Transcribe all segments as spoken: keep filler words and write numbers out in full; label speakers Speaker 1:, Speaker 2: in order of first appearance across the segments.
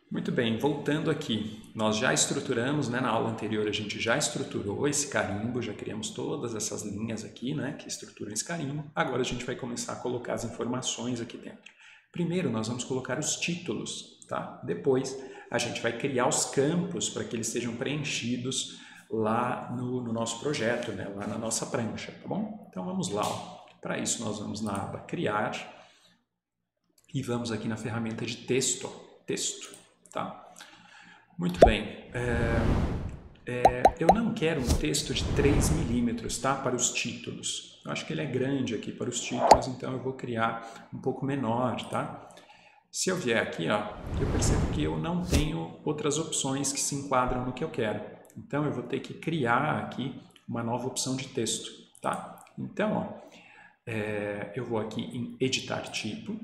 Speaker 1: Muito bem, voltando aqui, nós já estruturamos, né, na aula anterior a gente já estruturou esse carimbo, já criamos todas essas linhas aqui, né, que estruturam esse carimbo. Agora a gente vai começar a colocar as informações aqui dentro. Primeiro nós vamos colocar os títulos, tá? Depois a gente vai criar os campos para que eles sejam preenchidos lá no, no nosso projeto, né, lá na nossa prancha, tá bom? Então vamos lá. Para isso nós vamos na aba Criar e vamos aqui na ferramenta de texto, ó, texto. Tá? Muito bem, é, é, eu não quero um texto de três milímetros, tá? Para os títulos. Eu acho que ele é grande aqui para os títulos, então eu vou criar um pouco menor, tá? Se eu vier aqui, ó, eu percebo que eu não tenho outras opções que se enquadram no que eu quero. Então eu vou ter que criar aqui uma nova opção de texto, tá? Então, ó, é, eu vou aqui em editar tipo.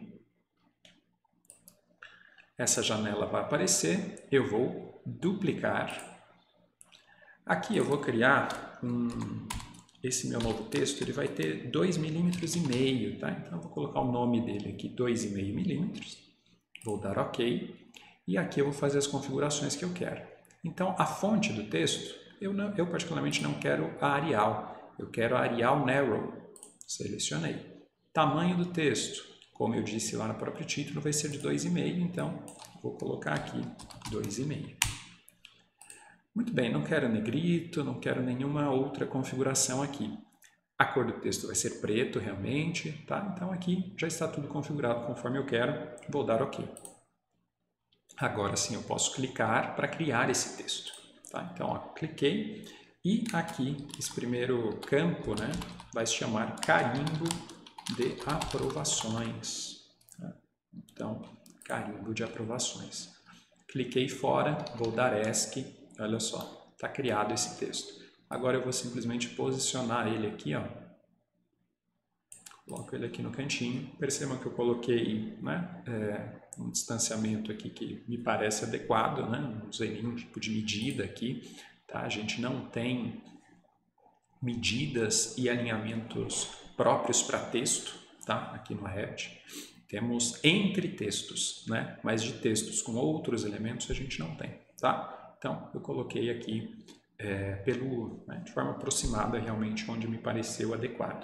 Speaker 1: Essa janela vai aparecer, eu vou duplicar. Aqui eu vou criar um, esse meu novo texto, ele vai ter dois milímetros e meio, tá? Então eu vou colocar o nome dele aqui, dois vírgula cinco milímetros. Vou dar OK. E aqui eu vou fazer as configurações que eu quero. Então a fonte do texto, eu, não, eu particularmente não quero a Arial, eu quero a Arial Narrow. Selecionei. Tamanho do texto. Como eu disse lá no próprio título, vai ser de dois vírgula cinco, então vou colocar aqui dois vírgula cinco. Muito bem, não quero negrito, não quero nenhuma outra configuração aqui. A cor do texto vai ser preto realmente, tá? Então aqui já está tudo configurado conforme eu quero, vou dar OK. Agora sim eu posso clicar para criar esse texto, tá? Então, ó, cliquei e aqui esse primeiro campo, né, vai se chamar carimbo de aprovações. Tá? Então, carimbo de aprovações. Cliquei fora, vou dar ESC, olha só, está criado esse texto. Agora eu vou simplesmente posicionar ele aqui, ó. Coloco ele aqui no cantinho. Percebam que eu coloquei, né, é, um distanciamento aqui que me parece adequado, né? Não usei nenhum tipo de medida aqui, tá? A gente não tem medidas e alinhamentos próprios para texto, tá? Aqui no Revit. Temos entre textos, né? Mas de textos com outros elementos a gente não tem, tá? Então, eu coloquei aqui é, pelo, né, de forma aproximada realmente onde me pareceu adequado.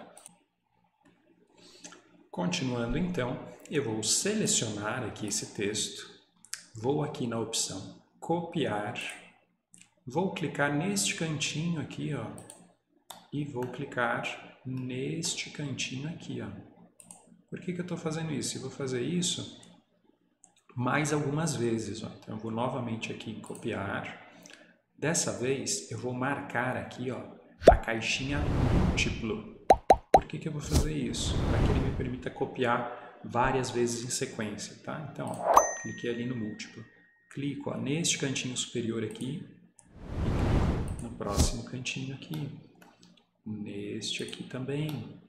Speaker 1: Continuando então, eu vou selecionar aqui esse texto, vou aqui na opção copiar, vou clicar neste cantinho aqui, ó, e vou clicar neste cantinho aqui, ó. Por que que eu estou fazendo isso? Eu vou fazer isso mais algumas vezes, ó. Então eu vou novamente aqui em copiar. Dessa vez eu vou marcar aqui, ó, a caixinha múltiplo. Por que que eu vou fazer isso? Para que ele me permita copiar várias vezes em sequência, tá? Então, ó, cliquei ali no múltiplo. Clico, ó, neste cantinho superior aqui e clico no próximo cantinho aqui. Neste aqui também.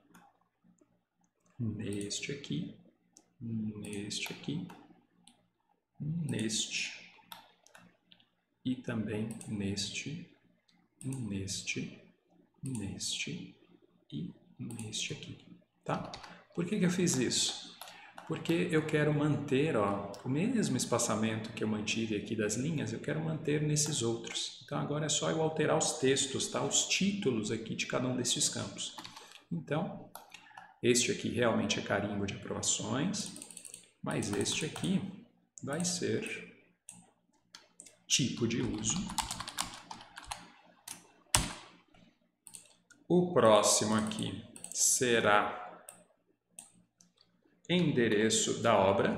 Speaker 1: Neste aqui. Neste aqui. Neste. E também neste. Neste. Neste. E neste aqui, tá? Por que que eu fiz isso? Porque eu quero manter, ó, o mesmo espaçamento que eu mantive aqui das linhas, eu quero manter nesses outros. Então agora é só eu alterar os textos, tá? Os títulos aqui de cada um desses campos. Então, este aqui realmente é carimbo de aprovações, mas este aqui vai ser tipo de uso. O próximo aqui será endereço da obra.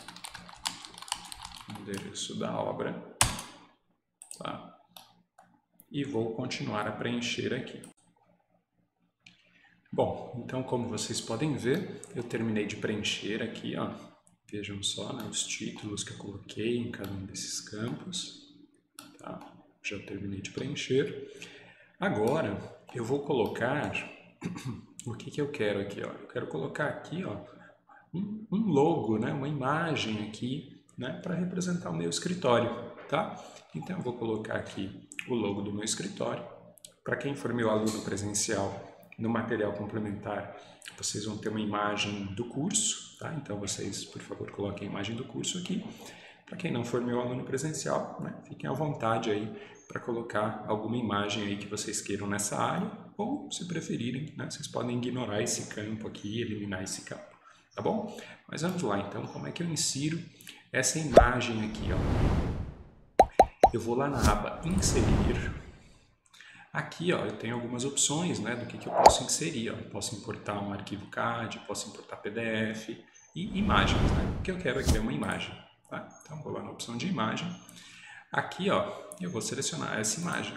Speaker 1: Endereço da obra. Tá? E vou continuar a preencher aqui. Bom, então como vocês podem ver, eu terminei de preencher aqui, ó. Vejam só, né, os títulos que eu coloquei em cada um desses campos. Tá? Já terminei de preencher. Agora eu vou colocar o que que eu quero aqui, ó. Eu quero colocar aqui, ó, um, um logo, né, uma imagem aqui, né, para representar o meu escritório, tá? Então eu vou colocar aqui o logo do meu escritório. Para quem for meu aluno presencial, no material complementar, vocês vão ter uma imagem do curso, tá? Então vocês, por favor, coloquem a imagem do curso aqui. Para quem não for meu aluno presencial, né, fiquem à vontade aí para colocar alguma imagem aí que vocês queiram nessa área, ou, se preferirem, né, vocês podem ignorar esse campo aqui, eliminar esse campo, tá bom? Mas vamos lá, então, como é que eu insiro essa imagem aqui, ó? Eu vou lá na aba Inserir. Aqui, ó, eu tenho algumas opções, né, do que, que eu posso inserir, ó. Eu posso importar um arquivo C A D, posso importar P D F e imagens, né? O que eu quero aqui é uma imagem, tá? Então, vou lá na opção de imagem. Aqui, ó, eu vou selecionar essa imagem,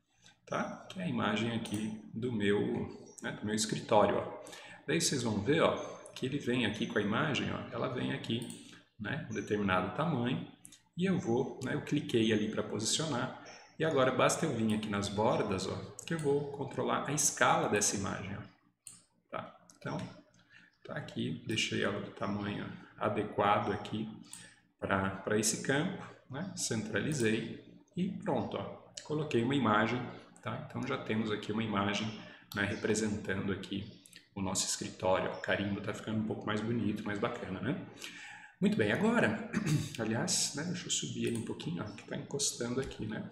Speaker 1: tá? Que é a imagem aqui do meu, né, do meu escritório, ó. Daí vocês vão ver, ó, que ele vem aqui com a imagem, ó, ela vem aqui, né, um determinado tamanho, e eu vou, né, eu cliquei ali para posicionar, e agora basta eu vir aqui nas bordas, ó, que eu vou controlar a escala dessa imagem, ó. Tá? Então, tá aqui, deixei ela do tamanho adequado aqui para esse campo, né? Centralizei e pronto, ó, coloquei uma imagem, tá? Então já temos aqui uma imagem, né, representando aqui o nosso escritório. O carimbo está ficando um pouco mais bonito, mais bacana, né? Muito bem, agora, aliás, né, deixa eu subir aí um pouquinho, ó, que está encostando aqui, né?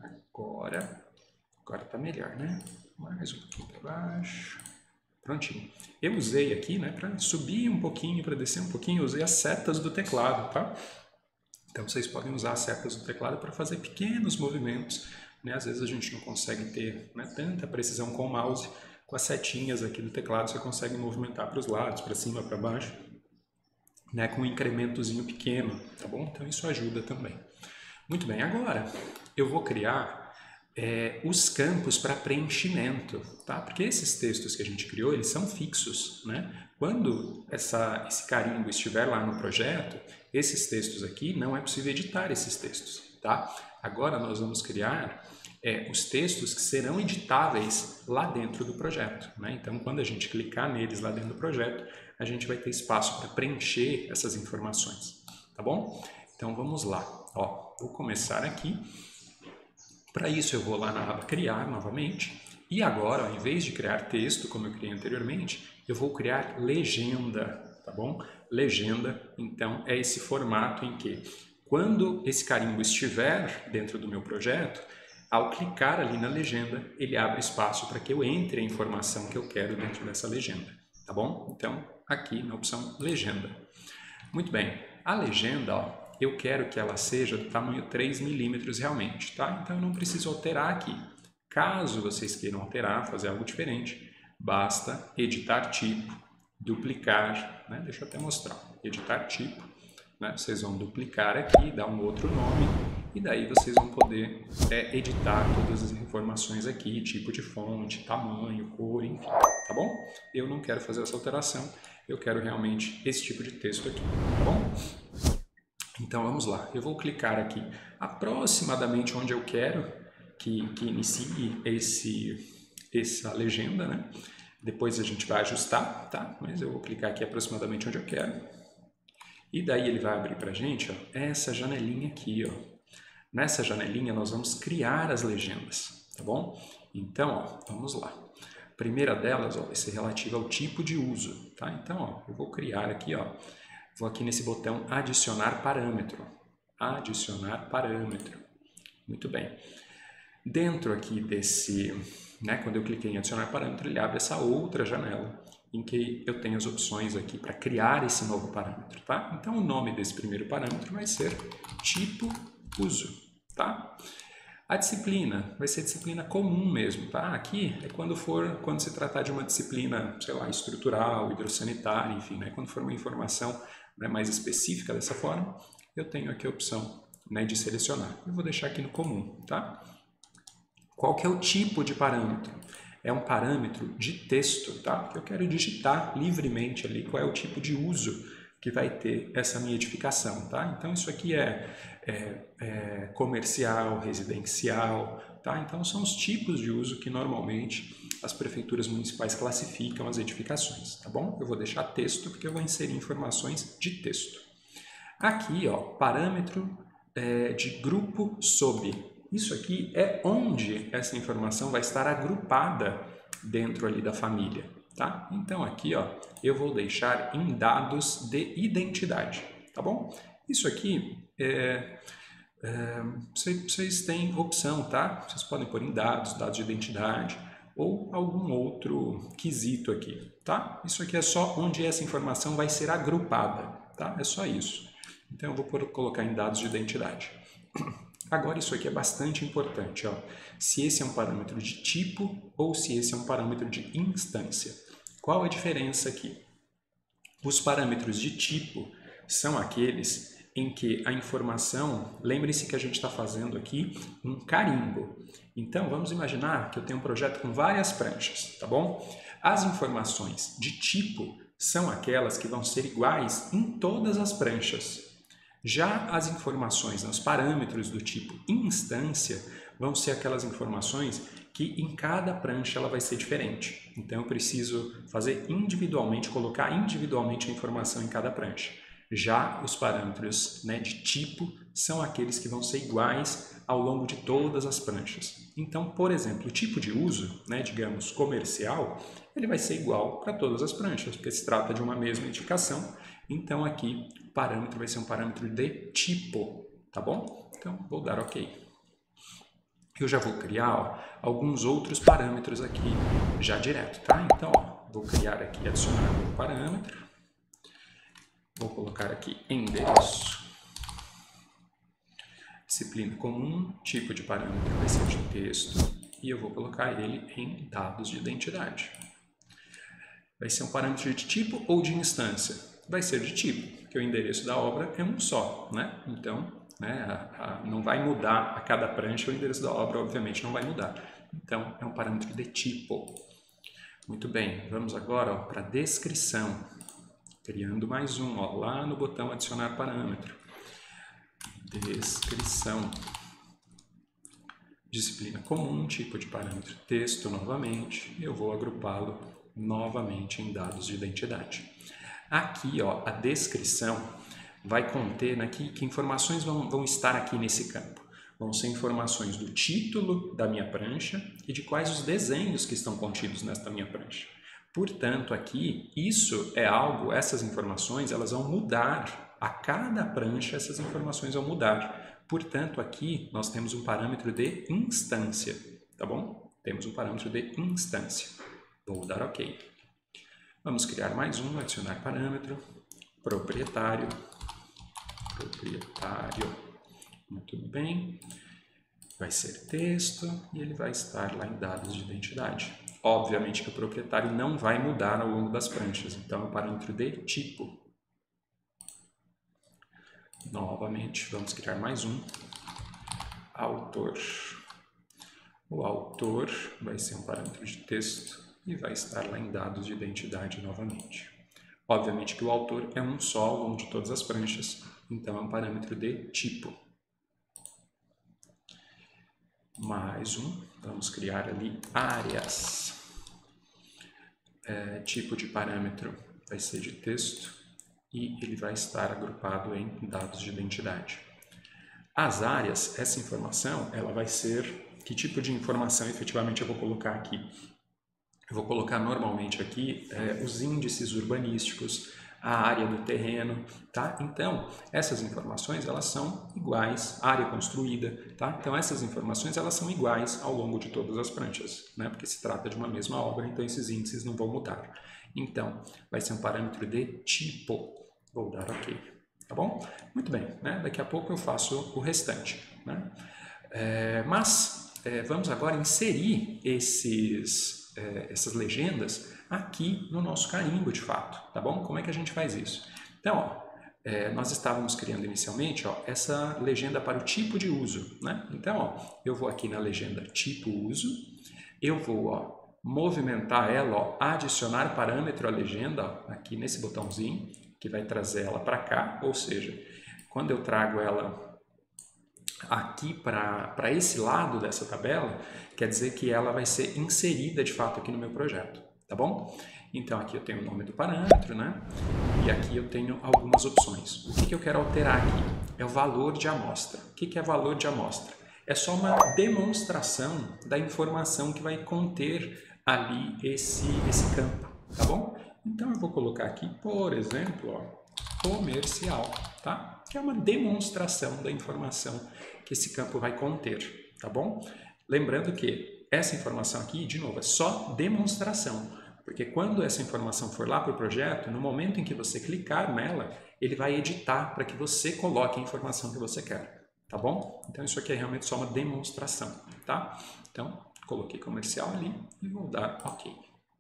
Speaker 1: Agora, agora está melhor, né? Mais um pouquinho para baixo. Prontinho. Eu usei aqui, né, para subir um pouquinho, para descer um pouquinho, eu usei as setas do teclado, tá? Então, vocês podem usar as setas do teclado para fazer pequenos movimentos, né? Às vezes a gente não consegue ter, né, tanta precisão com o mouse, com as setinhas aqui do teclado você consegue movimentar para os lados, para cima, para baixo, né, com um incrementozinho pequeno, tá bom? Então, isso ajuda também. Muito bem, agora eu vou criar É, os campos para preenchimento, tá? Porque esses textos que a gente criou, eles são fixos, né? Quando essa, esse carimbo estiver lá no projeto, esses textos aqui, não é possível editar esses textos, tá? Agora nós vamos criar é, os textos que serão editáveis lá dentro do projeto, né? Então, quando a gente clicar neles lá dentro do projeto, a gente vai ter espaço para preencher essas informações, tá bom? Então, vamos lá. Ó, vou começar aqui. Para isso eu vou lá na aba Criar novamente e agora, ao invés de criar texto, como eu criei anteriormente, eu vou criar legenda, tá bom? Legenda, então, é esse formato em que, quando esse carimbo estiver dentro do meu projeto, ao clicar ali na legenda, ele abre espaço para que eu entre a informação que eu quero dentro dessa legenda, tá bom? Então, aqui na opção Legenda. Muito bem, a legenda, ó, eu quero que ela seja do tamanho três milímetros realmente, tá? Então eu não preciso alterar aqui. Caso vocês queiram alterar, fazer algo diferente, basta editar tipo, duplicar, né? Deixa eu até mostrar. Editar tipo, né? Vocês vão duplicar aqui, dar um outro nome, e daí vocês vão poder é, editar todas as informações aqui, tipo de fonte, tamanho, cor, enfim, tá bom? Eu não quero fazer essa alteração, eu quero realmente esse tipo de texto aqui, tá bom? Então vamos lá, eu vou clicar aqui aproximadamente onde eu quero que, que inicie esse, essa legenda, né? Depois a gente vai ajustar, tá? Mas eu vou clicar aqui aproximadamente onde eu quero. E daí ele vai abrir pra gente, ó, essa janelinha aqui, ó. Nessa janelinha nós vamos criar as legendas, tá bom? Então, ó, vamos lá. A primeira delas, ó, vai ser relativa ao tipo de uso, tá? Então, ó, eu vou criar aqui, ó, vou aqui nesse botão adicionar parâmetro. Adicionar parâmetro. Muito bem. Dentro aqui desse, né, quando eu cliquei em adicionar parâmetro, ele abre essa outra janela em que eu tenho as opções aqui para criar esse novo parâmetro, tá? Então o nome desse primeiro parâmetro vai ser tipo uso, tá? A disciplina vai ser disciplina comum mesmo, tá? Aqui é quando for, quando se tratar de uma disciplina, sei lá, estrutural, hidrossanitária, enfim, né? Quando for uma informação, né, mais específica dessa forma, eu tenho aqui a opção, né, de selecionar. Eu vou deixar aqui no comum, tá? Qual que é o tipo de parâmetro? É um parâmetro de texto, tá? Porque eu quero digitar livremente ali qual é o tipo de uso que vai ter essa minha edificação, tá? Então, isso aqui é, é, é comercial, residencial, tá? Então, são os tipos de uso que normalmente as prefeituras municipais classificam as edificações, tá bom? Eu vou deixar texto porque eu vou inserir informações de texto. Aqui, ó, parâmetro é, de grupo sob. Isso aqui é onde essa informação vai estar agrupada dentro ali da família, tá? Então aqui, ó, eu vou deixar em dados de identidade, tá bom? Isso aqui, é, é, vocês têm opção, tá? Vocês podem pôr em dados, dados de identidade, ou algum outro quesito aqui, tá? Isso aqui é só onde essa informação vai ser agrupada, tá? É só isso. Então, eu vou por, colocar em dados de identidade. Agora, isso aqui é bastante importante, ó. Se esse é um parâmetro de tipo ou se esse é um parâmetro de instância. Qual a diferença aqui? Os parâmetros de tipo são aqueles em que a informação, lembre-se que a gente está fazendo aqui um carimbo. Então, vamos imaginar que eu tenho um projeto com várias pranchas, tá bom? As informações de tipo são aquelas que vão ser iguais em todas as pranchas. Já as informações nos parâmetros do tipo instância vão ser aquelas informações que em cada prancha ela vai ser diferente. Então, eu preciso fazer individualmente, colocar individualmente a informação em cada prancha. Já os parâmetros, né, de tipo são aqueles que vão ser iguais ao longo de todas as pranchas. Então, por exemplo, o tipo de uso, né, digamos comercial, ele vai ser igual para todas as pranchas, porque se trata de uma mesma indicação. Então, aqui o parâmetro vai ser um parâmetro de tipo, tá bom? Então, vou dar OK. Eu já vou criar, ó, alguns outros parâmetros aqui já direto, tá? Então, ó, vou criar aqui, adicionar um parâmetro. Vou colocar aqui endereço, disciplina comum, tipo de parâmetro vai ser de texto e eu vou colocar ele em dados de identidade. Vai ser um parâmetro de tipo ou de instância? Vai ser de tipo, porque o endereço da obra é um só, né? Então, né, a, a, não vai mudar a cada prancha, o endereço da obra obviamente não vai mudar. Então, é um parâmetro de tipo. Muito bem, vamos agora para a descrição. Criando mais um, ó, lá no botão adicionar parâmetro. Descrição. Disciplina comum, tipo de parâmetro texto novamente. Eu vou agrupá-lo novamente em dados de identidade. Aqui, ó, a descrição vai conter aqui que informações vão, vão estar aqui nesse campo. Vão ser informações do título da minha prancha e de quais os desenhos que estão contidos nesta minha prancha. Portanto, aqui, isso é algo, essas informações, elas vão mudar. A cada prancha, essas informações vão mudar. Portanto, aqui nós temos um parâmetro de instância, tá bom? Temos um parâmetro de instância. Vou dar OK. Vamos criar mais um, adicionar parâmetro, proprietário, proprietário, muito bem. Vai ser texto e ele vai estar lá em dados de identidade. Obviamente que o proprietário não vai mudar ao longo das pranchas, então é um parâmetro de tipo. Novamente, vamos criar mais um. Autor. O autor vai ser um parâmetro de texto e vai estar lá em dados de identidade novamente. Obviamente que o autor é um só ao longo de todas as pranchas, então é um parâmetro de tipo. Mais um, vamos criar ali áreas. É, tipo de parâmetro vai ser de texto e ele vai estar agrupado em dados de identidade. As áreas, essa informação, ela vai ser, que tipo de informação efetivamente eu vou colocar aqui? Eu vou colocar normalmente aqui é, os índices urbanísticos, a área do terreno, tá? Então, essas informações, elas são iguais, área construída, tá? Então, essas informações, elas são iguais ao longo de todas as pranchas, né? Porque se trata de uma mesma obra, então esses índices não vão mudar. Então, vai ser um parâmetro de tipo. Vou dar OK, tá bom? Muito bem, né? Daqui a pouco eu faço o restante, né? É, mas, é, vamos agora inserir esses... essas legendas aqui no nosso carimbo de fato, tá bom? Como é que a gente faz isso? Então, ó, é, nós estávamos criando inicialmente, ó, essa legenda para o tipo de uso, né? Então, ó, eu vou aqui na legenda tipo uso, eu vou, ó, movimentar ela, ó, adicionar parâmetro à legenda, ó, aqui nesse botãozinho, que vai trazer ela para cá, ou seja, quando eu trago ela aqui para esse lado dessa tabela, quer dizer que ela vai ser inserida de fato aqui no meu projeto, tá bom? Então aqui eu tenho o nome do parâmetro, né? E aqui eu tenho algumas opções. O que, que eu quero alterar aqui? É o valor de amostra. O que, que é valor de amostra? É só uma demonstração da informação que vai conter ali esse, esse campo, tá bom? Então eu vou colocar aqui, por exemplo, ó, comercial, tá? Que é uma demonstração da informação que esse campo vai conter, tá bom? Lembrando que essa informação aqui, de novo, é só demonstração, porque quando essa informação for lá para o projeto, no momento em que você clicar nela, ele vai editar para que você coloque a informação que você quer, tá bom? Então isso aqui é realmente só uma demonstração, tá? Então, coloquei comercial ali e vou dar OK.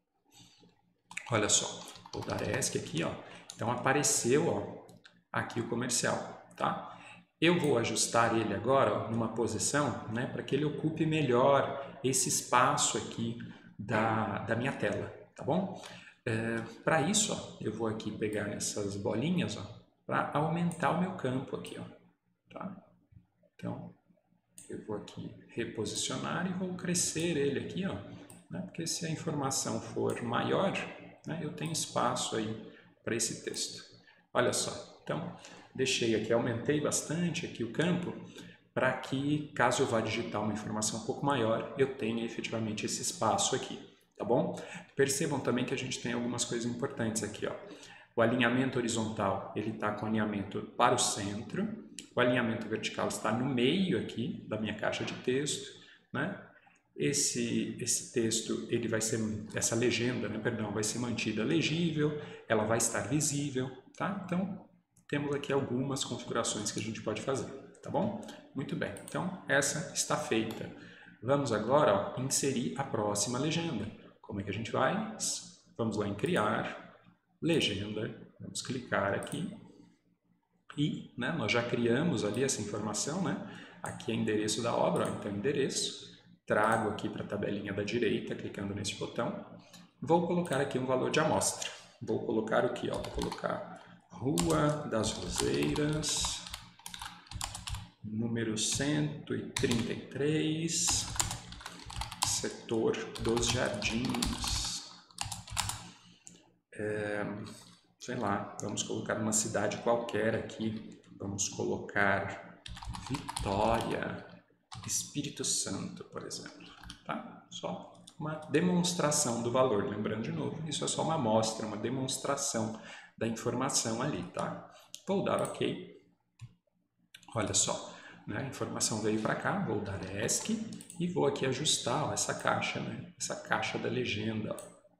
Speaker 1: Olha só, vou dar ESC aqui, ó. Então apareceu, ó, aqui o comercial, tá? Eu vou ajustar ele agora, ó, numa posição, né, para que ele ocupe melhor esse espaço aqui da, da minha tela, tá bom? É, para isso, ó, eu vou aqui pegar essas bolinhas, ó, para aumentar o meu campo aqui, ó, tá? Então, eu vou aqui reposicionar e vou crescer ele aqui, ó, né, porque se a informação for maior, né, eu tenho espaço aí para esse texto. Olha só, então deixei aqui, aumentei bastante aqui o campo para que, caso eu vá digitar uma informação um pouco maior, eu tenha efetivamente esse espaço aqui, tá bom? Percebam também que a gente tem algumas coisas importantes aqui, ó. O alinhamento horizontal, ele está com alinhamento para o centro, o alinhamento vertical está no meio aqui da minha caixa de texto, né? Esse, esse texto, ele vai ser, essa legenda, né, perdão, vai ser mantida legível, ela vai estar visível, tá? Então, temos aqui algumas configurações que a gente pode fazer, tá bom? Muito bem, então essa está feita. Vamos agora, ó, inserir a próxima legenda. Como é que a gente vai? Vamos lá em criar, legenda, vamos clicar aqui e, né, nós já criamos ali essa informação, né? Aqui é endereço da obra, ó, então endereço. Trago aqui para a tabelinha da direita, clicando nesse botão. Vou colocar aqui um valor de amostra. Vou colocar o que? Vou colocar Rua das Roseiras, número cento e trinta e três, setor dos Jardins. É, sei lá, vamos colocar uma cidade qualquer aqui. Vamos colocar Vitória, Espírito Santo, por exemplo, tá? Só uma demonstração do valor, lembrando de novo, isso é só uma amostra, uma demonstração da informação ali, tá? Vou dar OK. Olha só, né? A informação veio para cá, vou dar ESC e vou aqui ajustar, ó, essa caixa, né? Essa caixa da legenda.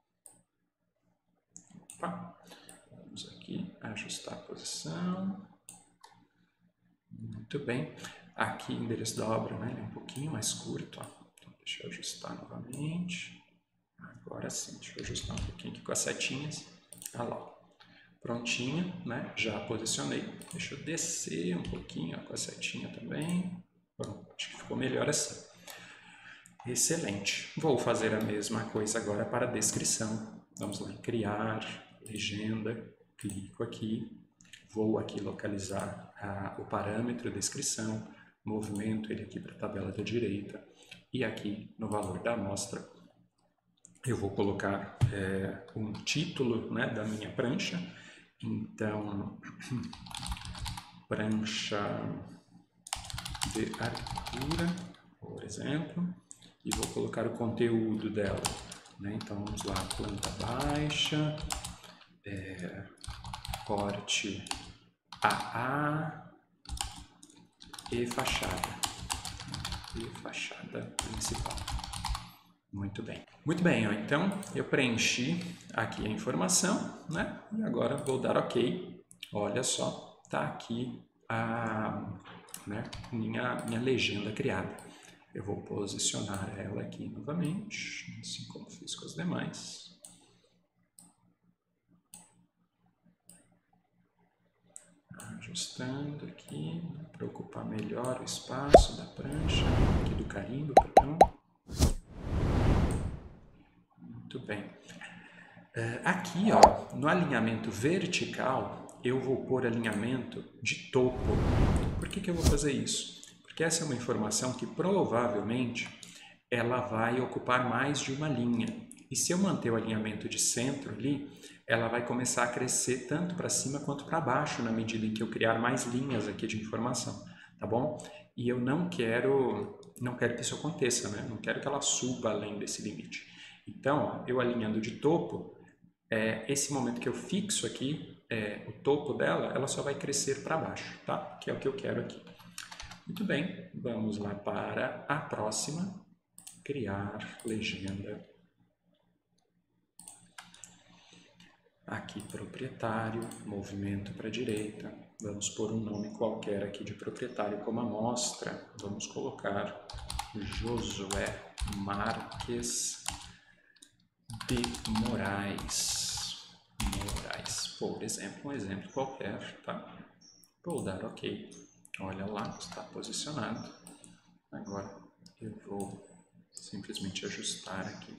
Speaker 1: Opa. Vamos aqui ajustar a posição. Muito bem. Aqui, o endereço da obra, né, é um pouquinho mais curto. Ó. Então, deixa eu ajustar novamente. Agora sim, deixa eu ajustar um pouquinho aqui com as setinhas. Olha lá. Prontinho, né? Já posicionei. Deixa eu descer um pouquinho ó, com a setinha também. Bom, acho que ficou melhor assim. Excelente. Vou fazer a mesma coisa agora para a descrição. Vamos lá em criar, legenda, clico aqui. Vou aqui localizar a, o parâmetro descrição, movimento ele aqui para a tabela da direita e aqui no valor da amostra eu vou colocar é, um título, né, da minha prancha. Então, prancha de Arquitetura, por exemplo, e vou colocar o conteúdo dela. Né? Então, vamos lá, planta baixa, é, corte A A e fachada. E fachada principal. Muito bem. Muito bem, ó, então eu preenchi aqui a informação, né? E agora vou dar OK. Olha só, tá aqui a né, minha, minha legenda criada. Eu vou posicionar ela aqui novamente, assim como fiz com as demais. Ajustando aqui, para ocupar melhor o espaço da prancha, aqui do carimbo, perdão. Muito bem. Aqui, ó, no alinhamento vertical, eu vou pôr alinhamento de topo. Por que que eu vou fazer isso? Porque essa é uma informação que provavelmente ela vai ocupar mais de uma linha. E se eu manter o alinhamento de centro ali, ela vai começar a crescer tanto para cima quanto para baixo na medida em que eu criar mais linhas aqui de informação, tá bom? E eu não quero, não quero que isso aconteça, né? Não quero que ela suba além desse limite. Então, ó, eu alinhando de topo, é, esse momento que eu fixo aqui, é, o topo dela, ela só vai crescer para baixo, tá? Que é o que eu quero aqui. Muito bem, vamos lá para a próxima. Criar legenda. Aqui, proprietário, movimento para a direita. Vamos pôr um nome qualquer aqui de proprietário como amostra. Vamos colocar Josué Marques de Moraes. Moraes, por exemplo, um exemplo qualquer, tá? Vou dar OK. Olha lá, está posicionado. Agora eu vou simplesmente ajustar aqui.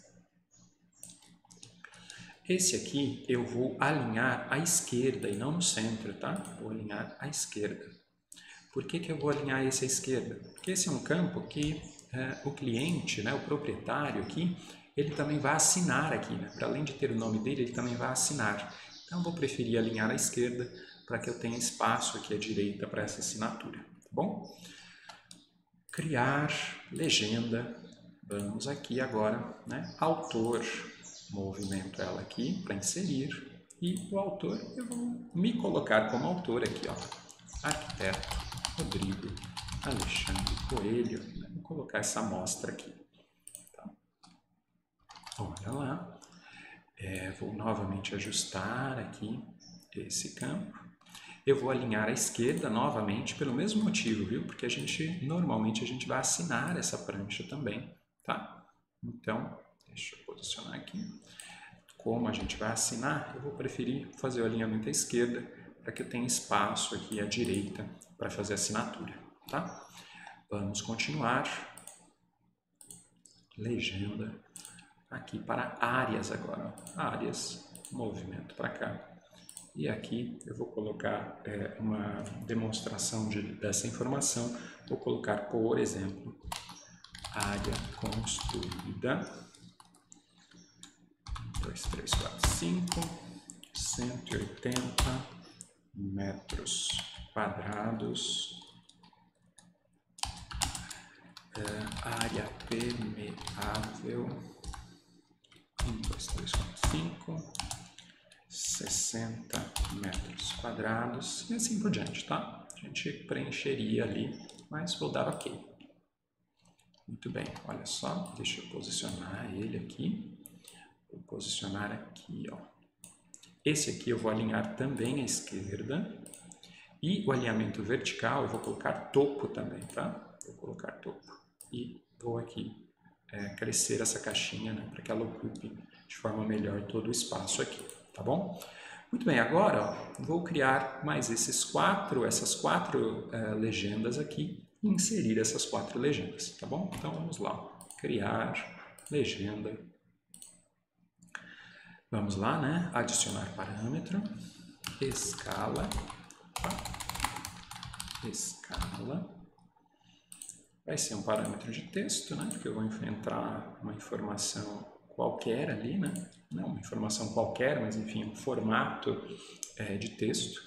Speaker 1: Esse aqui eu vou alinhar à esquerda e não no centro, tá? Vou alinhar à esquerda. Por que que eu vou alinhar esse à esquerda? Porque esse é um campo que é, o cliente, né, o proprietário aqui, ele também vai assinar aqui, né? Para além de ter o nome dele, ele também vai assinar. Então, eu vou preferir alinhar à esquerda para que eu tenha espaço aqui à direita para essa assinatura, tá bom? Criar legenda. Vamos aqui agora, né? Autor. Movimento ela aqui para inserir e o autor, eu vou me colocar como autor aqui, ó, arquiteto Rodrigo Alexandre Coelho, né? Vou colocar essa amostra aqui, tá? Olha lá, é, vou novamente ajustar aqui esse campo, eu vou alinhar à esquerda novamente pelo mesmo motivo, viu? Porque a gente, normalmente a gente vai assinar essa prancha também, tá? Então, deixa eu posicionar aqui. Como a gente vai assinar, eu vou preferir fazer o alinhamento à esquerda para que eu tenha espaço aqui à direita para fazer a assinatura, tá? Vamos continuar. Legenda. Aqui para áreas agora. Áreas, movimento para cá. E aqui eu vou colocar é, uma demonstração de, dessa informação. Vou colocar, por exemplo, área construída. dois, três, quatro, cinco, cento e oitenta metros quadrados, é, área permeável, um, dois, três, quatro, cinco, sessenta metros quadrados e assim por diante, tá? A gente preencheria ali, mas vou dar OK. Muito bem, olha só, deixa eu posicionar ele aqui. Vou posicionar aqui, ó. Esse aqui eu vou alinhar também à esquerda. E o alinhamento vertical eu vou colocar topo também, tá? Vou colocar topo. E vou aqui é, crescer essa caixinha, né? Para que ela ocupe de forma melhor todo o espaço aqui, tá bom? Muito bem, agora ó, vou criar mais esses quatro, essas quatro é, legendas aqui e inserir essas quatro legendas, tá bom? Então vamos lá. Criar legenda. Vamos lá, né? Adicionar parâmetro, escala, tá? Escala. Vai ser um parâmetro de texto, né? Porque eu vou entrar uma informação qualquer ali, né? Não uma informação qualquer, mas enfim, um formato é, de texto.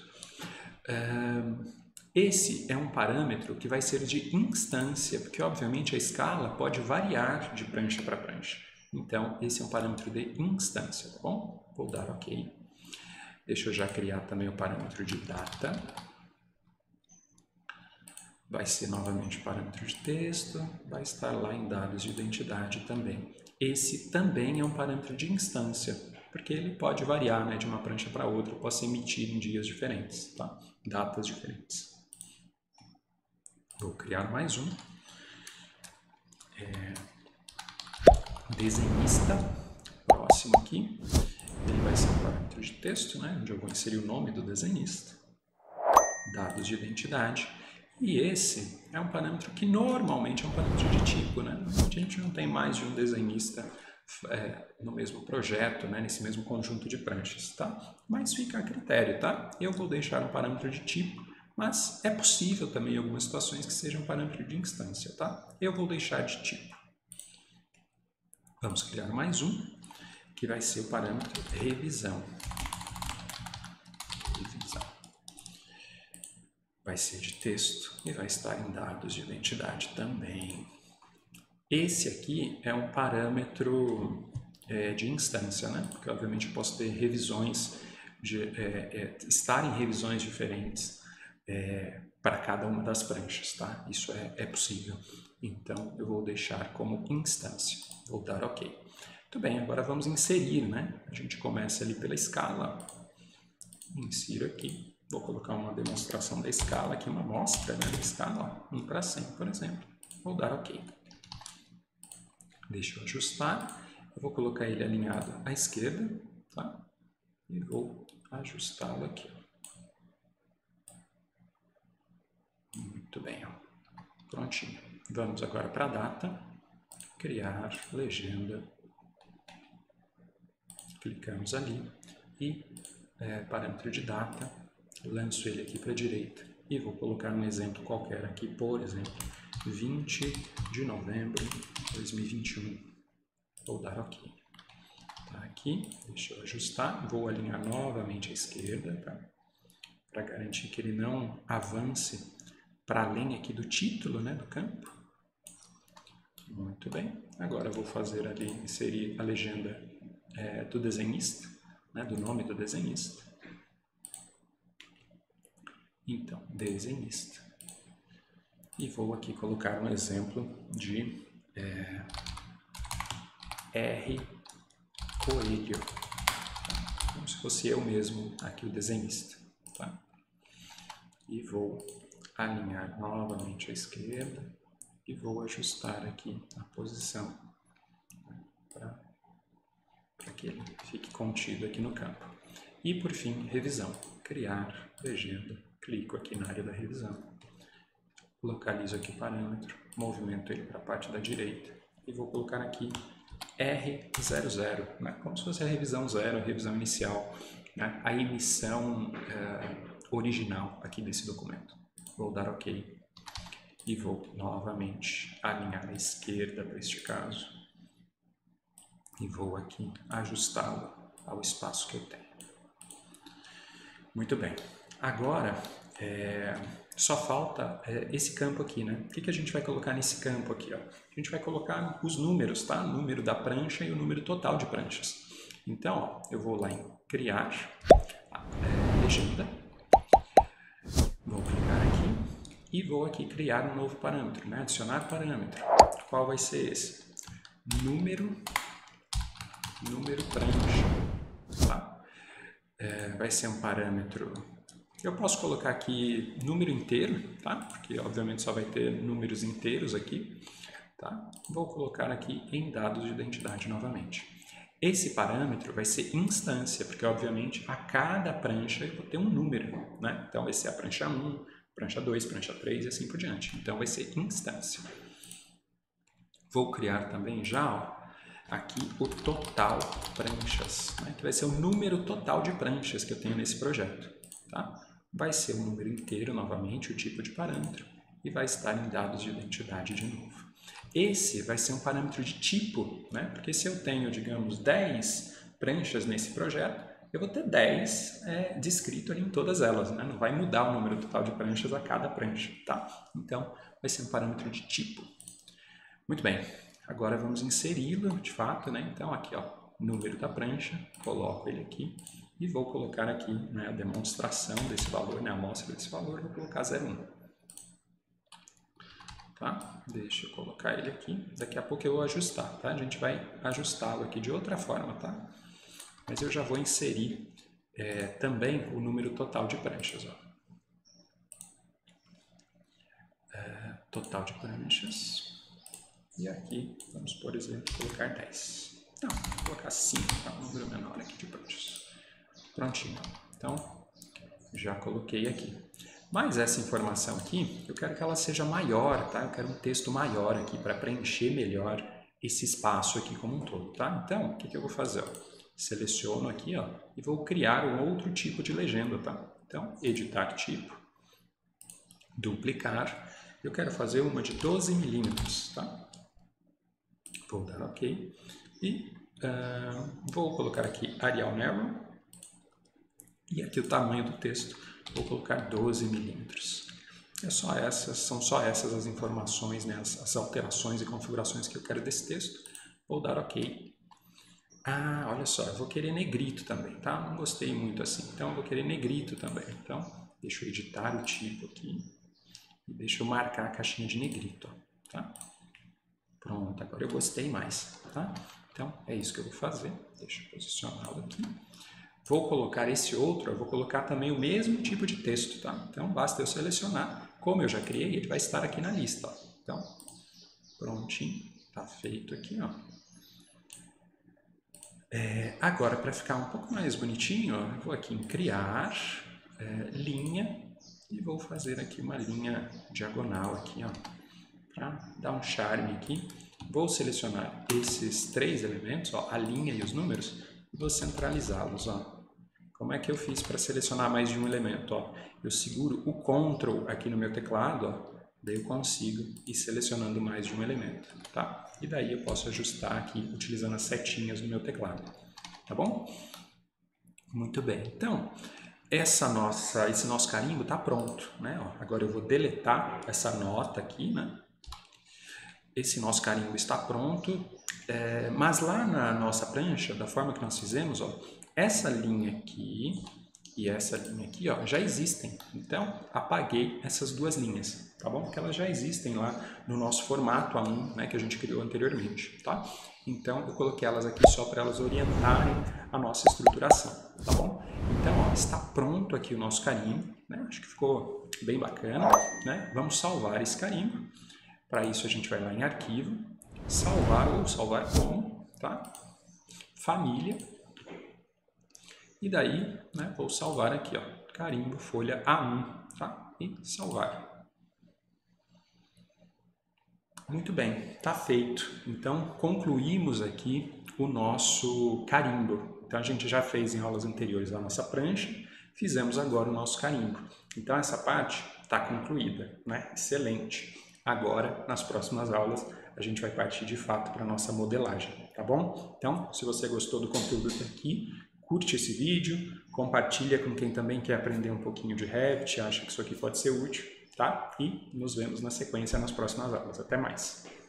Speaker 1: Esse é um parâmetro que vai ser de instância, porque obviamente a escala pode variar de prancha para prancha. Então, esse é um parâmetro de instância, tá bom? Vou dar OK. Deixa eu já criar também o parâmetro de data. Vai ser novamente o parâmetro de texto, vai estar lá em dados de identidade também. Esse também é um parâmetro de instância, porque ele pode variar, né, de uma prancha para outra, eu posso emitir em dias diferentes, tá? Datas diferentes. Vou criar mais um. É... Desenhista, próximo aqui, ele vai ser um parâmetro de texto, né, onde eu vou inserir o nome do desenhista, dados de identidade, e esse é um parâmetro que normalmente é um parâmetro de tipo, né, a gente não tem mais de um desenhista é, no mesmo projeto, né, nesse mesmo conjunto de pranchas, tá? Mas fica a critério, tá? Eu vou deixar um parâmetro de tipo, mas é possível também em algumas situações que seja um parâmetro de instância, tá? Eu vou deixar de tipo. Vamos criar mais um, que vai ser o parâmetro revisão. Revisão. Vai ser de texto e vai estar em dados de identidade também. Esse aqui é um parâmetro é, de instância, né? Porque obviamente eu posso ter revisões de, é, é, estar em revisões diferentes é, para cada uma das pranchas, tá? Isso é, é possível. Então, eu vou deixar como instância. Vou dar OK. Muito bem, agora vamos inserir, né? A gente começa ali pela escala. Insiro aqui. Vou colocar uma demonstração da escala aqui, uma amostra, né, da escala, um para cem, por exemplo. Vou dar OK. Deixa eu ajustar. Eu vou colocar ele alinhado à esquerda, tá? E vou ajustá-lo aqui. Muito bem, ó. Prontinho. Vamos agora para a data. Criar legenda. Clicamos ali e é, parâmetro de data, lanço ele aqui para a direita e vou colocar um exemplo qualquer aqui, por exemplo, vinte de novembro de dois mil e vinte e um. Vou dar OK. Tá aqui, deixa eu ajustar, vou alinhar novamente à esquerda, tá? Para garantir que ele não avance para além aqui do título, né, do campo. Muito bem, agora eu vou fazer ali, inserir a legenda é, do desenhista, né, do nome do desenhista. Então, desenhista. E vou aqui colocar um exemplo de é, R. Coelho, como se fosse eu mesmo aqui o desenhista, tá? E vou alinhar novamente à esquerda e vou ajustar aqui a posição para que ele fique contido aqui no campo. E por fim, revisão, criar legenda, clico aqui na área da revisão, localizo aqui o parâmetro, movimento ele para a parte da direita e vou colocar aqui R zero zero, né? Como se fosse a revisão zero, a revisão inicial, né? A emissão é, original aqui desse documento. Vou dar OK e vou novamente alinhar à esquerda para este caso e vou aqui ajustá-lo ao espaço que eu tenho. Muito bem, agora é, só falta é, esse campo aqui, né? O que, que a gente vai colocar nesse campo aqui, ó? A gente vai colocar os números, tá? O número da prancha e o número total de pranchas. Então, ó, eu vou lá em criar é, legenda, vou clicar aqui e vou aqui criar um novo parâmetro, né? Adicionar parâmetro. Qual vai ser esse? Número, número prancha, tá? É, vai ser um parâmetro. Eu posso colocar aqui número inteiro, tá? Porque obviamente só vai ter números inteiros aqui, tá? Vou colocar aqui em dados de identidade novamente. Esse parâmetro vai ser instância, porque obviamente a cada prancha eu vou ter um número, né? Então vai ser a prancha um, prancha dois, prancha três e assim por diante. Então vai ser instância. Vou criar também já, ó, aqui o total pranchas, né? Que vai ser o número total de pranchas que eu tenho nesse projeto, tá? Vai ser o número inteiro novamente, o tipo de parâmetro, e vai estar em dados de identidade de novo. Esse vai ser um parâmetro de tipo, né? Porque se eu tenho, digamos, dez pranchas nesse projeto, eu vou ter dez é, descrito ali em todas elas, né? Não vai mudar o número total de pranchas a cada prancha, tá? Então, vai ser um parâmetro de tipo. Muito bem, agora vamos inseri-lo de fato, né? Então, aqui, ó, número da prancha, coloco ele aqui e vou colocar aqui, né, a demonstração desse valor, né, a amostra desse valor, vou colocar zero vírgula um. Tá? Deixa eu colocar ele aqui, daqui a pouco eu vou ajustar, tá? A gente vai ajustá-lo aqui de outra forma, tá? Mas eu já vou inserir é, também o número total de pranchas, ó. É, total de pranchas. E aqui, vamos, por exemplo, colocar dez. Não, vou colocar cinco, tá? Um número menor aqui de pranchas. Prontinho. Então, já coloquei aqui. Mas essa informação aqui, eu quero que ela seja maior, tá? Eu quero um texto maior aqui para preencher melhor esse espaço aqui como um todo, tá? Então, o que, que eu vou fazer? Ó? Seleciono aqui, ó, e vou criar um outro tipo de legenda, tá? Então, editar tipo, duplicar. Eu quero fazer uma de doze milímetros, tá? Vou dar OK. E uh, vou colocar aqui Arial Narrow. E aqui o tamanho do texto, vou colocar doze milímetros. É só essas, são só essas as informações, né, as, as alterações e configurações que eu quero desse texto. Vou dar OK. Ah, olha só, eu vou querer negrito também, tá? Não gostei muito assim, então eu vou querer negrito também. Então, deixa eu editar o tipo aqui e deixa eu marcar a caixinha de negrito, ó, tá? Pronto, agora eu gostei mais, tá? Então, é isso que eu vou fazer. Deixa eu posicioná-lo aqui. Vou colocar esse outro, eu vou colocar também o mesmo tipo de texto, tá? Então, basta eu selecionar. Como eu já criei, ele vai estar aqui na lista, ó. Então, prontinho, tá feito aqui, ó. É, agora, para ficar um pouco mais bonitinho, ó, eu vou aqui em criar, é, linha, e vou fazer aqui uma linha diagonal aqui, ó, para dar um charme aqui. Vou selecionar esses três elementos, ó, a linha e os números, e vou centralizá-los, ó. Como é que eu fiz para selecionar mais de um elemento? Ó? Eu seguro o Ctrl aqui no meu teclado, ó, daí eu consigo ir selecionando mais de um elemento, tá? E daí eu posso ajustar aqui utilizando as setinhas no meu teclado, tá bom? Muito bem, então essa nossa, esse nosso carimbo está pronto, né? Ó, agora eu vou deletar essa nota aqui, né? Esse nosso carimbo está pronto, é, mas lá na nossa prancha, da forma que nós fizemos, ó, essa linha aqui e essa linha aqui, ó, já existem. Então, apaguei essas duas linhas, tá bom? Porque elas já existem lá no nosso formato A um, né, que a gente criou anteriormente, tá? Então, eu coloquei elas aqui só para elas orientarem a nossa estruturação, tá bom? Então, ó, está pronto aqui o nosso carimbo, né? Acho que ficou bem bacana, né? Vamos salvar esse carimbo. Para isso, a gente vai lá em Arquivo, Salvar ou Salvar como, tá? Família. E daí, né, vou salvar aqui, ó, carimbo folha A um, tá? E salvar. Muito bem, tá feito. Então, concluímos aqui o nosso carimbo. Então, a gente já fez em aulas anteriores a nossa prancha, fizemos agora o nosso carimbo. Então, essa parte está concluída, né? Excelente. Agora, nas próximas aulas, a gente vai partir de fato para a nossa modelagem, tá bom? Então, se você gostou do conteúdo até aqui, curte esse vídeo, compartilha com quem também quer aprender um pouquinho de Revit, acha que isso aqui pode ser útil, tá? E nos vemos na sequência nas próximas aulas. Até mais!